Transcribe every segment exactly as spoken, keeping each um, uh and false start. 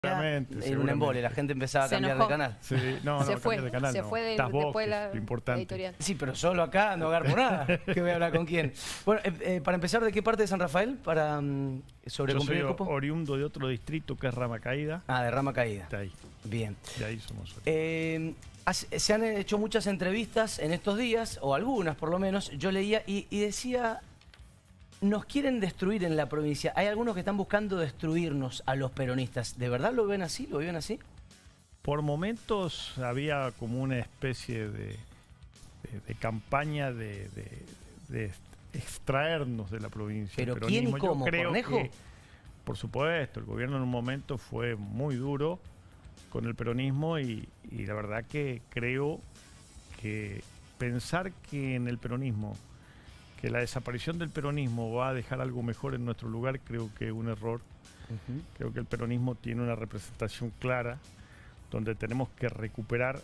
En un embole, la gente empezaba a Se cambiar enojó. de canal. Sí, no, no, se fue, cambiar de canal, se no. fue de, Estás vos, después que la es lo importante. editorial. Sí, pero solo acá no agarro nada. Que voy a hablar con quién. Bueno, eh, eh, para empezar, ¿de qué parte de San Rafael? Para um, sobre Yo cumplir soy el cupo. oriundo de otro distrito que es Rama Caída. Ah, de Rama Caída. De ahí, Bien. de ahí somos. Eh, hace- se han hecho muchas entrevistas en estos días, o algunas por lo menos, yo leía y, y decía, nos quieren destruir en la provincia. Hay algunos que están buscando destruirnos a los peronistas. ¿De verdad lo ven así? ¿Lo ven así? Por momentos había como una especie de, de, de campaña de, de- de extraernos de la provincia. ¿Pero del quién y peronismo. Yo cómo? creo ¿Cornejo? que, por supuesto, el gobierno en un momento fue muy duro con el peronismo y, y la verdad que creo que pensar que en el peronismo, que la desaparición del peronismo va a dejar algo mejor en nuestro lugar, creo que es un error. Ujú. Creo que el peronismo tiene una representación clara, donde tenemos que recuperar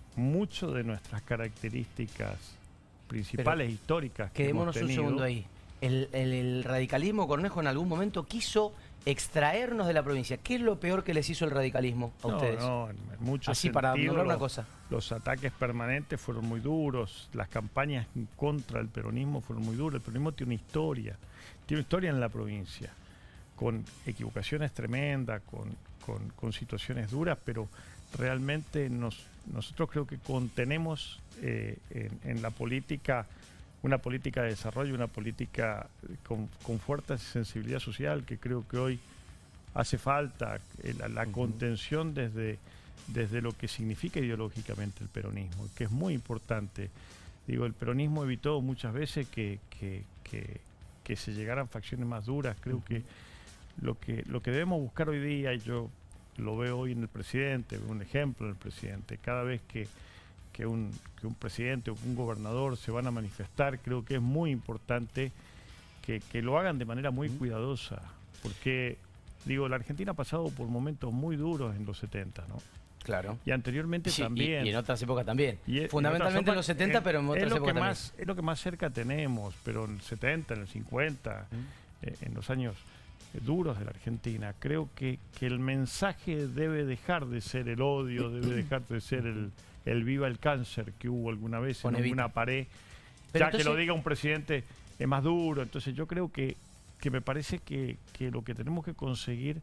mucho de nuestras características principales, Pero históricas. Que Quedémonos hemos un tenido. segundo ahí. El, el- el radicalismo, Cornejo, en algún momento quiso extraernos de la provincia. ¿Qué es lo peor que les hizo el radicalismo a No, ustedes? no, en, en muchos Así, para sentidos, nombrar una los- cosa. Los ataques permanentes fueron muy duros, las campañas en contra del peronismo fueron muy duras. El peronismo tiene una historia, tiene una historia en la provincia, con equivocaciones tremendas, con, con- con situaciones duras, pero realmente nos, nosotros creo que contenemos eh, en, en la política una política de desarrollo, una política con, con fuerte sensibilidad social, que creo que hoy hace falta, eh, la, la Ujú. contención desde, desde lo que significa ideológicamente el peronismo, que es muy importante. Digo, el peronismo evitó muchas veces que, que, que, que se llegaran facciones más duras. Creo Ujú. que lo que lo que debemos buscar hoy día, y yo lo veo hoy en el presidente, veo un ejemplo en el presidente, cada vez que, que, un, que un presidente o un gobernador se van a manifestar, creo que es muy importante que, que lo hagan de manera muy Ujú. cuidadosa, porque digo, la Argentina ha pasado por momentos muy duros en los setenta, ¿no? Claro. Y anteriormente Sí, y- también. Y, en otras épocas también. Y e- Fundamentalmente en otras los épocas, setenta, en- pero en otras es lo épocas que también. más Es lo que más cerca tenemos, pero en el setenta, en el cincuenta, Mm. eh, en los años eh, duros de la Argentina, creo que, que el mensaje debe dejar de ser el odio, debe dejar de ser el, el viva el cáncer que hubo alguna vez Con en Evita. alguna pared. Pero Ya que lo entonces- diga un presidente es más duro. Entonces yo creo que, que me parece que, que lo que tenemos que conseguir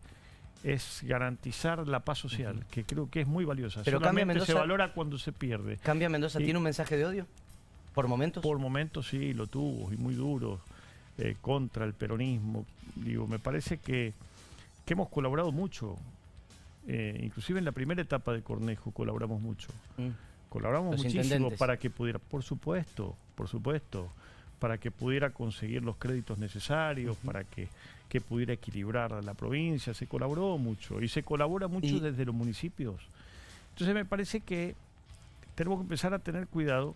es garantizar la paz social, Ujú. que creo que es muy valiosa. Pero Cambia Solamente se Mendoza- valora cuando se pierde. ¿Cambia Mendoza Sí. tiene un mensaje de odio? ¿Por momentos? Por momentos sí, lo tuvo, y muy duro, eh, contra el peronismo. Digo, me parece que, que hemos colaborado mucho. Eh, inclusive en la primera etapa de Cornejo colaboramos mucho. Mm. Colaboramos Los muchísimo intendentes. para que pudiera, por supuesto, por supuesto, para que pudiera conseguir los créditos necesarios, Ujú. para que, que pudiera equilibrar a la provincia. Se colaboró mucho y se colabora mucho Y- desde los municipios. Entonces me parece que tenemos que empezar a tener cuidado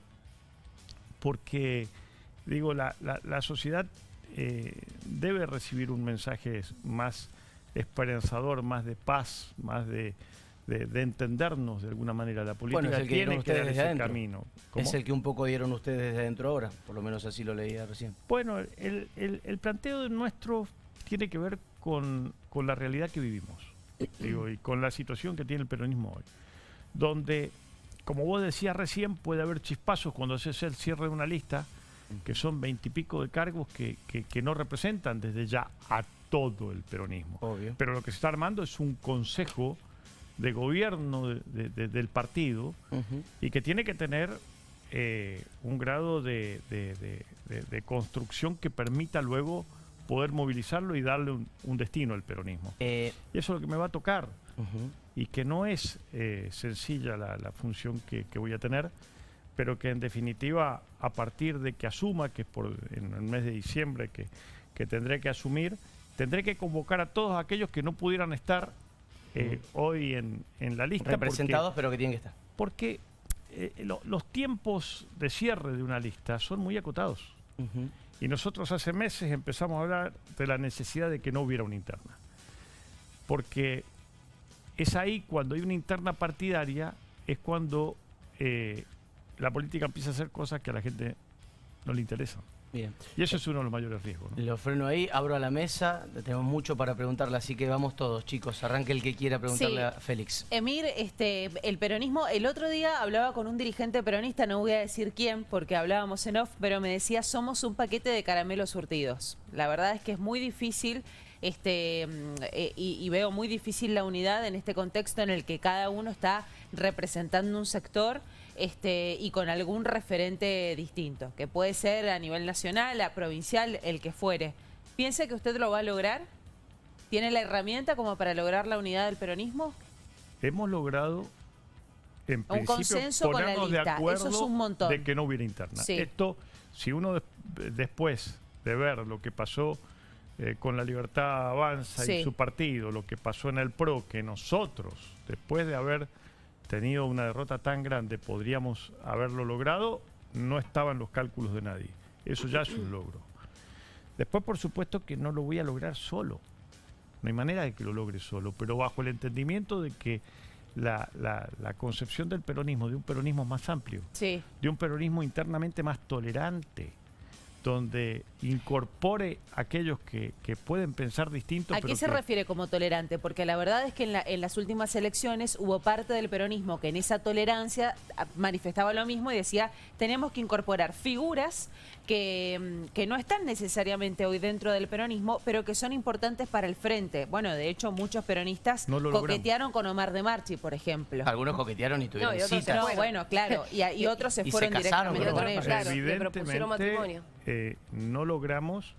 porque, digo, la, la, la sociedad eh, debe recibir un mensaje más esperanzador, más de paz, más de, de, de entendernos de alguna manera. La política Bueno, es el que dieron tiene que ustedes dar desde ese adentro. camino. ¿Cómo? Es el que un poco dieron ustedes desde adentro ahora. Por lo menos así lo leía recién. Bueno, el, el, el planteo nuestro tiene que ver con, con la realidad que vivimos, digo, y con la situación que tiene el peronismo hoy, donde, como vos decías recién, puede haber chispazos cuando se hace el cierre de una lista, que son veintipico de cargos que, que, que no representan desde ya a todo el peronismo. Obvio. Pero lo que se está armando es un consejo de gobierno de- de- de- del partido, Ujú. y que tiene que tener eh, un grado de, de- de- de- de construcción que permita luego poder movilizarlo y darle un, un destino al peronismo. Eh, Y eso es lo que me va a tocar, ujú. y que no es eh, sencilla la, la función que, que voy a tener, pero que en definitiva, a partir de que asuma, que es por, en el mes de diciembre que, que tendré que asumir, tendré que convocar a todos aquellos que no pudieran estar eh, hoy en, en la lista. porque- Representados, pero que tienen que estar. porque eh, lo- los tiempos de cierre de una lista son muy acotados. Ujú. Y nosotros hace meses empezamos a hablar de la necesidad de que no hubiera una interna. Porque es ahí, cuando hay una interna partidaria, es cuando eh, la política empieza a hacer cosas que a la gente no le interesan. Bien. Y eso es uno de los mayores riesgos, ¿no? Lo freno ahí, abro a la mesa, tenemos mucho para preguntarle, así que vamos todos, chicos. Arranque el que quiera preguntarle Sí. a Félix. Emir, este, el peronismo, el otro día hablaba con un dirigente peronista, no voy a decir quién, porque hablábamos en off, pero me decía, somos un paquete de caramelos surtidos. La verdad es que es muy difícil, este, eh, y, y veo muy difícil la unidad en este contexto en el que cada uno está representando un sector este, y con algún referente distinto, que puede ser a nivel nacional, a provincial, el que fuere. ¿Piensa que usted lo va a lograr? ¿Tiene la herramienta como para lograr la unidad del peronismo? Hemos logrado, en Un principio, consenso con la ponernos de lista. acuerdo Eso es un montón. de que no hubiera interna. Sí. Esto, si uno des- después de ver lo que pasó eh, con la Libertad Avanza Sí. y su partido, lo que pasó en el P R O, que nosotros, después de haber tenido una derrota tan grande, podríamos haberlo logrado, no estaba en los cálculos de nadie. Eso ya es un logro. Después, por supuesto, que no lo voy a lograr solo. No hay manera de que lo logre solo, pero bajo el entendimiento de que la, la- la concepción del peronismo, de un peronismo más amplio, Sí. de un peronismo internamente más tolerante, donde incorpore a aquellos que, que pueden pensar distinto. ¿A pero qué se que- refiere como tolerante? Porque la verdad es que en, la- en las últimas elecciones hubo parte del peronismo que en esa tolerancia ah, manifestaba lo mismo y decía, tenemos que incorporar figuras que, mm, que no están necesariamente hoy dentro del peronismo, pero que son importantes para el frente. Bueno, de hecho, muchos peronistas No lo logramos. coquetearon con Omar de Marchi, por ejemplo. Algunos coquetearon y tuvieron No, y otros se citas. No, fueron. bueno, claro, y, a- y otros se Y se fueron casaron, directamente pero con otros, ellos. claro, le propusieron Evidentemente, matrimonio. eh, no logramos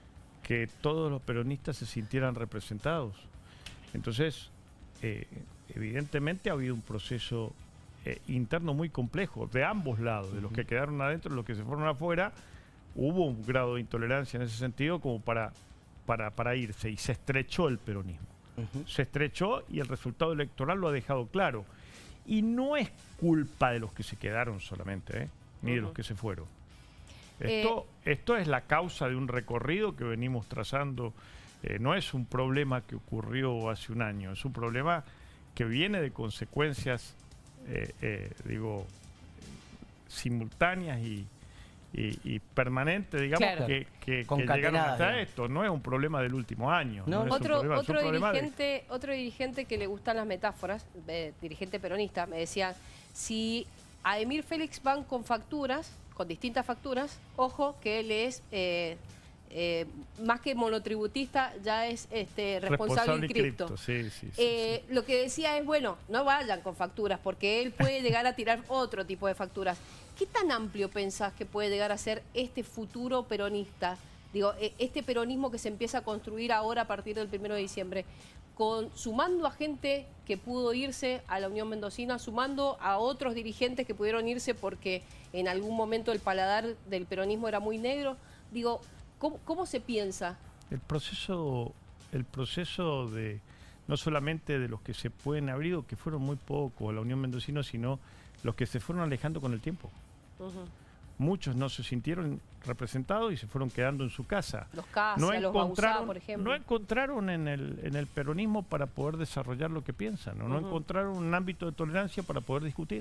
que todos los peronistas se sintieran representados. Entonces, eh, evidentemente ha habido un proceso eh, interno muy complejo de ambos lados, de los que quedaron adentro, de los que se fueron afuera. Hubo un grado de intolerancia en ese sentido como para, para, para irse, y se estrechó el peronismo. Ujú. Se estrechó y el resultado electoral lo ha dejado claro. Y no es culpa de los que se quedaron solamente, ¿eh? Ni de los Ujú. que se fueron. Eh, Esto, esto es la causa de un recorrido que venimos trazando. Eh, no es un problema que ocurrió hace un año, es un problema que viene de consecuencias, eh, eh, digo, simultáneas y, y- y permanentes, digamos, Claro. que, que- que llegaron Concatenadas, hasta digamos. esto. No es un problema del último año. No, No, es un Otro, problema, es un otro, problema de- dirigente, otro dirigente que le gustan las metáforas, eh, dirigente peronista, me decía, si a Emir Félix van con facturas, con distintas facturas, ojo que él es, eh, eh, más que monotributista, ya es este, responsable, en cripto. Sí, sí, sí, Eh, sí. Lo que decía es, bueno, no vayan con facturas, porque él puede llegar a tirar otro tipo de facturas. ¿Qué tan amplio pensás que puede llegar a ser este futuro peronista? Digo, eh, este peronismo que se empieza a construir ahora a partir del primero de diciembre, con, sumando a gente que pudo irse a la Unión Mendocina, sumando a otros dirigentes que pudieron irse porque en algún momento el paladar del peronismo era muy negro. Digo, ¿cómo, cómo se piensa? El proceso, el proceso de no solamente de los que se pueden abrir, o que fueron muy pocos, la Unión Mendocina, sino los que se fueron alejando con el tiempo. Ujú. Muchos no se sintieron representados y se fueron quedando en su casa. Los Casia, No los Bauzá, encontraron, por ejemplo. no encontraron en el, en el peronismo para poder desarrollar lo que piensan, ¿no? No Ujú. encontraron un ámbito de tolerancia para poder discutir.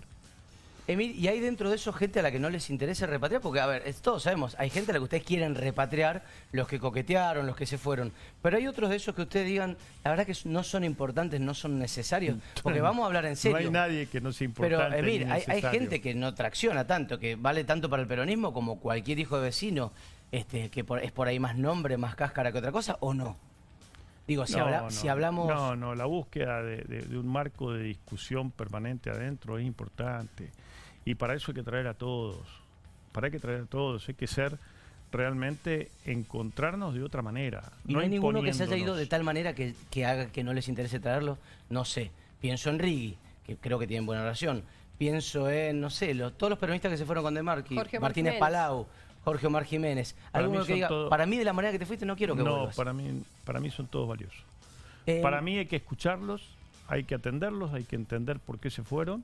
Emir, ¿y hay dentro de eso gente a la que no les interesa repatriar? Porque, a ver, es- todos sabemos, hay gente a la que ustedes quieren repatriar, los que coquetearon, los que se fueron. Pero hay otros de esos que ustedes digan, la verdad que no son importantes, no son necesarios. Porque vamos a hablar en serio. No hay nadie que no sea Pero, importante. Emir, ni hay, hay necesario. gente que no tracciona tanto, que vale tanto para el peronismo como cualquier hijo de vecino, este, que por- es por ahí más nombre, más cáscara que otra cosa, ¿o no? Digo, si, No, habla- no, si hablamos... No, no, la búsqueda de, de- de un marco de discusión permanente adentro es importante. Y para eso hay que traer a todos. Para hay que traer a todos. Hay que ser realmente encontrarnos de otra manera. Y no, hay ninguno que se haya ido imponiéndonos. de tal manera que, que haga que no les interese traerlo. No sé. Pienso en Rigui, que creo que tienen buena relación. Pienso en, no sé, los- todos los peronistas que se fueron con De Marchi, Jorge Omar Martínez Jiménez. Palau, Jorge Omar Jiménez. Para Alguno mí que son diga, todo- para mí de la manera que te fuiste no quiero que No, vuelvas. para mí, para mí son todos valiosos. Eh, Para mí hay que escucharlos, hay que atenderlos, hay que entender por qué se fueron.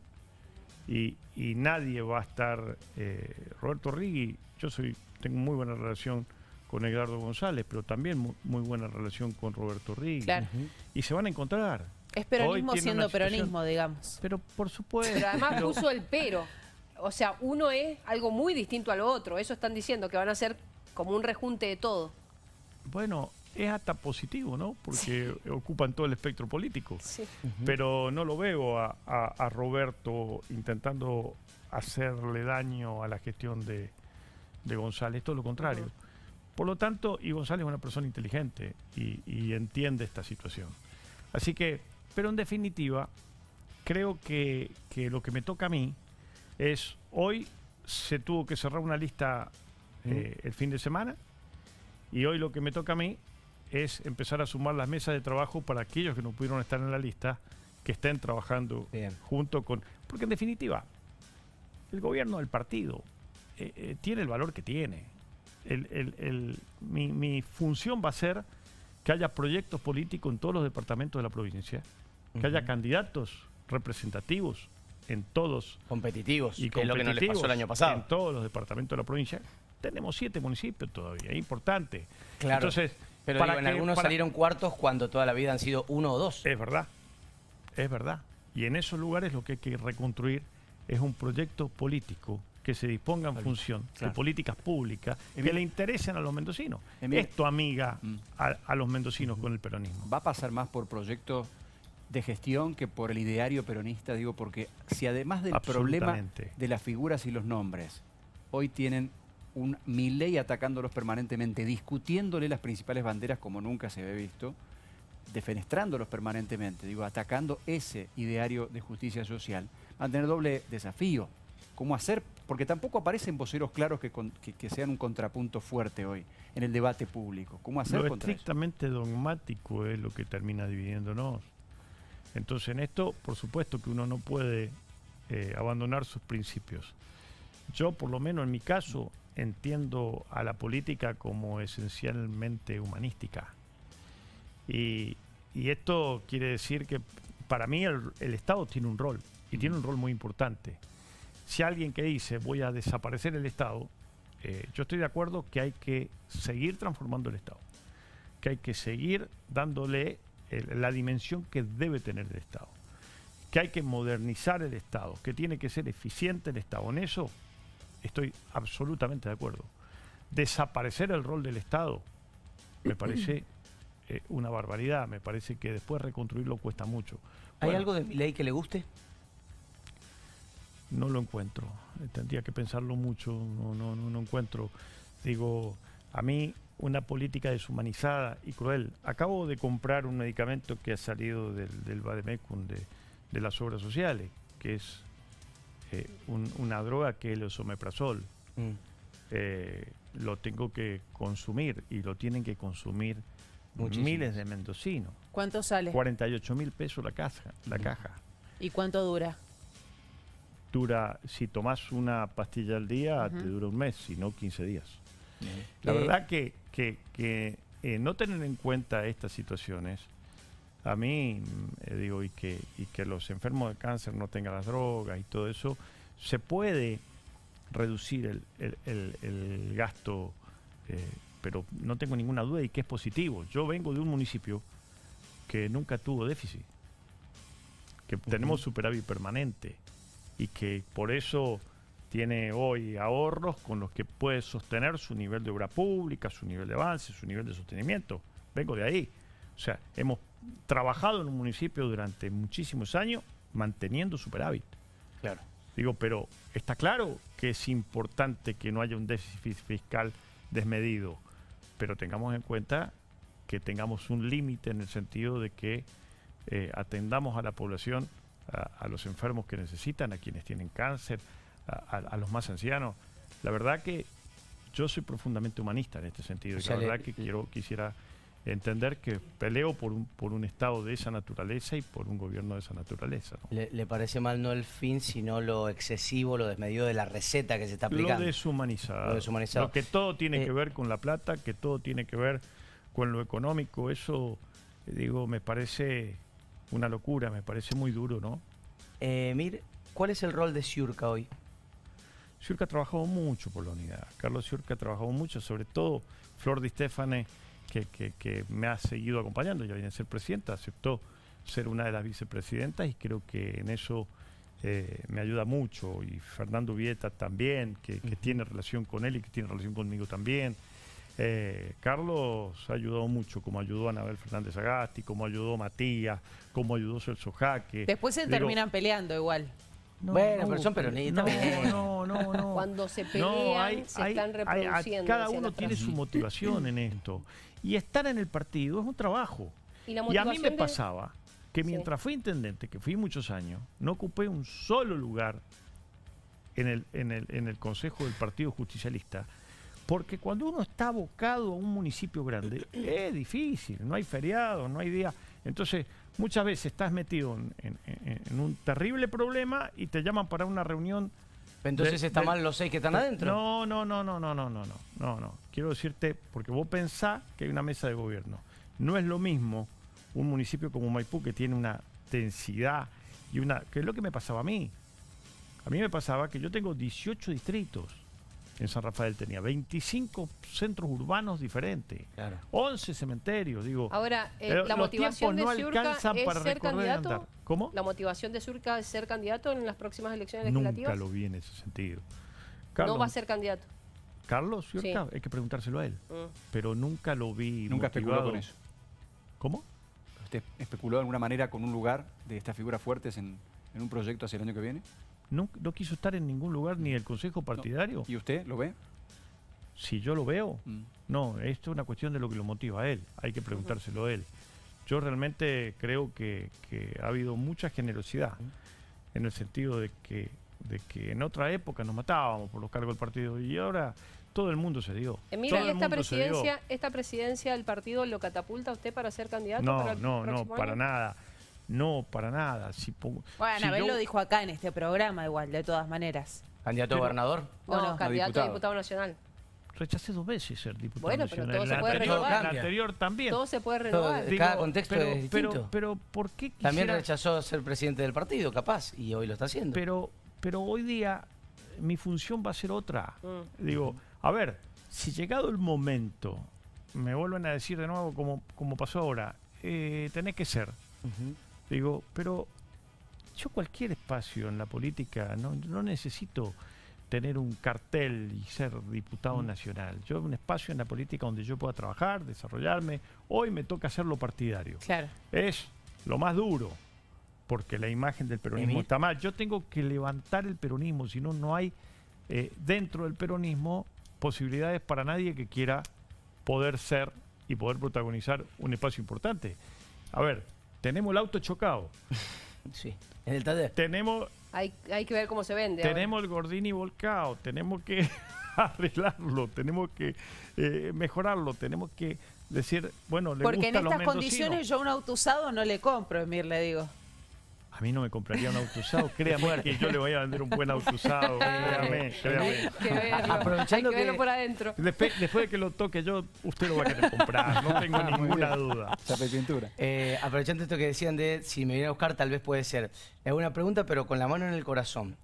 Y, y nadie va a estar... eh, Roberto Rigui, yo soy tengo muy buena relación con Edgardo González, pero también mu- muy buena relación con Roberto Rigui. Claro. Ujú. Y se van a encontrar. Es peronismo Hoy tiene siendo una situación- peronismo, digamos. Pero por supuesto. Pero además pero- puso el pero. O sea, uno es algo muy distinto a lo otro. Eso están diciendo, que van a ser como un rejunte de todo. Bueno, es hasta positivo, ¿no? Porque sí, ocupan todo el espectro político. Sí. Uh-huh. Pero no lo veo a, a, a Roberto intentando hacerle daño a la gestión de, de González, todo lo contrario. Uh-huh. Por lo tanto, y González es una persona inteligente y, y entiende esta situación. Así que, pero en definitiva, creo que, que lo que me toca a mí es, hoy se tuvo que cerrar una lista eh, el fin de semana, y hoy lo que me toca a mí es empezar a sumar las mesas de trabajo para aquellos que no pudieron estar en la lista, que estén trabajando Bien. junto con... Porque en definitiva, el gobierno del partido eh, eh, tiene el valor que tiene. El, el, el, mi, mi función va a ser que haya proyectos políticos en todos los departamentos de la provincia, que uh-huh. haya candidatos representativos en todos. Competitivos, y que es lo que no les pasó el año pasado. En todos los departamentos de la provincia. Tenemos siete municipios todavía, es importante. Claro. Entonces, pero para digo, en que, algunos para... salieron cuartos cuando toda la vida han sido uno o dos. Es verdad, es verdad. Y en esos lugares lo que hay que reconstruir es un proyecto político que se disponga en función claro. de políticas públicas que bien. le interesen a los mendocinos. Bien. Esto amiga mm. a, a los mendocinos mm. con el peronismo. Va a pasar más por proyectos de gestión que por el ideario peronista, digo, porque si además del problema de las figuras y los nombres, hoy tienen un Milei atacándolos permanentemente, discutiéndole las principales banderas como nunca se había visto, defenestrándolos permanentemente, digo, atacando ese ideario de justicia social, van a tener doble desafío. ¿Cómo hacer? Porque tampoco aparecen voceros claros que, con, que, que sean un contrapunto fuerte hoy en el debate público. ¿Cómo hacer lo contra estrictamente eso? Dogmático es lo que termina dividiéndonos. Entonces en esto, por supuesto que uno no puede eh, abandonar sus principios. Yo, por lo menos en mi caso, entiendo a la política como esencialmente humanística. Y, y esto quiere decir que para mí el, el Estado tiene un rol, y tiene un rol muy importante. Si alguien que dice voy a desaparecer el Estado, eh, yo estoy de acuerdo que hay que seguir transformando el Estado, que hay que seguir dándole el, la dimensión que debe tener el Estado, que hay que modernizar el Estado, que tiene que ser eficiente el Estado. En eso estoy absolutamente de acuerdo. Desaparecer el rol del Estado me parece eh, una barbaridad, me parece que después reconstruirlo cuesta mucho. ¿Hay bueno, algo de Milei que le guste? No lo encuentro, tendría que pensarlo mucho, no, no, no, no encuentro. Digo, a mí una política deshumanizada y cruel. Acabo de comprar un medicamento que ha salido del, del Vademecum, de, de las obras sociales, que es eh, un, una droga que es el esomeprazol. Mm. Eh, lo tengo que consumir y lo tienen que consumir Muchísimos. miles de mendocinos. ¿Cuánto sale? cuarenta y ocho mil pesos la caja, la mm. caja. ¿Y cuánto dura? Dura, si tomás una pastilla al día, uh-huh. te dura un mes, si no quince días. Uh-huh. La eh. verdad que, que, que eh, no tener en cuenta estas situaciones, a mí, eh, digo, y que, y que los enfermos de cáncer no tengan las drogas y todo eso, se puede reducir el, el, el, el gasto, eh, pero no tengo ninguna duda y que es positivo. Yo vengo de un municipio que nunca tuvo déficit, que uh-huh. tenemos superávit permanente, y que por eso tiene hoy ahorros con los que puede sostener su nivel de obra pública, su nivel de avance, su nivel de sostenimiento. Vengo de ahí. O sea, hemos trabajado en un municipio durante muchísimos años manteniendo superávit. Claro. Digo, pero está claro que es importante que no haya un déficit fiscal desmedido, pero tengamos en cuenta que tengamos un límite en el sentido de que eh, atendamos a la población, A, a los enfermos que necesitan, a quienes tienen cáncer, a, a, a los más ancianos. La verdad que yo soy profundamente humanista en este sentido. O sea, y la verdad le, que quiero, quisiera entender que peleo por un, por un Estado de esa naturaleza y por un gobierno de esa naturaleza, ¿no? Le, ¿Le parece mal no el fin, sino lo excesivo, lo desmedido de la receta que se está aplicando? Lo deshumanizado. Lo deshumanizado. Lo que todo tiene eh, que ver con la plata, que todo tiene que ver con lo económico. Eso, digo, me parece una locura, me parece muy duro, ¿no? Eh, Mir, ¿cuál es el rol de Sciurca hoy? Sciurca ha trabajado mucho por la unidad. Carlos Sciurca ha trabajado mucho, sobre todo Flor Di Stéfane, que, que, que me ha seguido acompañando. Ya viene a ser presidenta, aceptó ser una de las vicepresidentas y creo que en eso eh, me ayuda mucho. Y Fernando Vieta también, que, que uh-huh. tiene relación con él y que tiene relación conmigo también. Eh, Carlos ayudó mucho, como ayudó a Anabel Fernández Agasti, como ayudó Matías, como ayudó Celso Jaque. Después se Digo, terminan peleando igual. No, bueno, no, pero son peronistas. No, no, no, no. Cuando se pelean, No, hay- se hay- están hay- reproduciendo. cada decía uno la tiene frase. su motivación en esto. Y estar en el partido es un trabajo. Y, la Y a mí me motivación de- pasaba que Sí. mientras fui intendente, que fui muchos años, no ocupé un solo lugar en el, en el, en el Consejo del Partido Justicialista, porque cuando uno está abocado a un municipio grande, es difícil, no hay feriados, no hay día. Entonces, muchas veces estás metido en, en- en- en un terrible problema y te llaman para una reunión. Entonces de- está de- mal los seis que están adentro. No, no, no, no, no, no, no, no, no, no. Quiero decirte, porque vos pensás que hay una mesa de gobierno. No es lo mismo un municipio como Maipú, que tiene una densidad y una... que es lo que me pasaba a mí. A mí me pasaba que yo tengo dieciocho distritos. En San Rafael tenía veinticinco centros urbanos diferentes, Claro. once cementerios, digo. Ahora, eh, pero la los motivación de tiempos no Surca alcanzan es para ser recorrer y candidato. andar. ¿Cómo? La motivación de Surca es ser candidato en las próximas elecciones Nunca legislativas. lo vi en ese sentido. No Carlos, va a ser candidato. Carlos, Sí. ¿cierto? Hay que preguntárselo a él. Mm. Pero nunca lo vi Nunca especuló motivado. con eso. ¿Cómo? ¿Usted especuló de alguna manera con un lugar de estas figuras fuertes en, en un proyecto hacia el año que viene? No, no quiso estar en ningún lugar ni el consejo partidario. ¿Y usted lo ve? Si yo lo veo, Mm. no, esto es una cuestión de lo que lo motiva a él. Hay que preguntárselo a él. Yo realmente creo que, que ha habido mucha generosidad en el sentido de que, de que en otra época nos matábamos por los cargos del partido y ahora todo el mundo se dio. Eh, mira, Todo el esta mundo se dio. presidencia, esta presidencia del partido lo catapulta a usted para ser candidato No, para el no, no, próximo para año? nada. No, para nada. Si pongo, Bueno, si Anabel yo- lo dijo acá en este programa igual, de todas maneras. Candidato a Pero- gobernador. ¿O No, no? candidato a diputado. diputado nacional. Rechacé dos veces ser diputado Bueno, pero nacional. todo En se la puede anterior- renovar. en la anterior también. Todo se puede Todo- renovar. cada contexto pero, es distinto. Pero, pero, ¿por qué quisiera, También rechazó ser presidente del partido, capaz, y hoy lo está haciendo. Pero, pero hoy día mi función va a ser otra. Mm. Digo, a ver, si llegado el momento, me vuelven a decir de nuevo como, como pasó ahora, eh, tenés que ser. Ujú. Digo, pero yo cualquier espacio en la política no, no necesito tener un cartel y ser diputado nacional. Yo un espacio en la política donde yo pueda trabajar, desarrollarme. Hoy me toca hacerlo partidario. Claro. Es lo más duro, porque la imagen del peronismo Emil. está mal. Yo tengo que levantar el peronismo, si no, no hay eh, dentro del peronismo posibilidades para nadie que quiera poder ser y poder protagonizar un espacio importante. A ver, tenemos el auto chocado, Sí, en el taller. tenemos, Hay, hay que ver cómo se vende. ahora. tenemos el Gordini volcado, tenemos que arreglarlo, tenemos que eh, mejorarlo, tenemos que decir, bueno, le Porque gusta en a los estas mendocinos. condiciones yo un auto usado no le compro, Emir, le digo. A mí no me compraría un auto usado, créame que yo le voy a vender un buen auto usado, créame, créame. Hay que verlo, Aprovechando hay que verlo que- por adentro. Después, después de que lo toque yo, usted lo va a querer comprar, no tengo Muy ninguna bien. duda. Chapa y pintura. Eh, aprovechando esto que decían de si me viene a buscar, tal vez puede ser. Es una pregunta, pero con la mano en el corazón.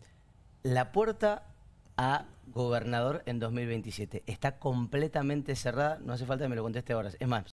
La puerta a gobernador en dos mil veintisiete está completamente cerrada. No hace falta que me lo conteste ahora. Es más,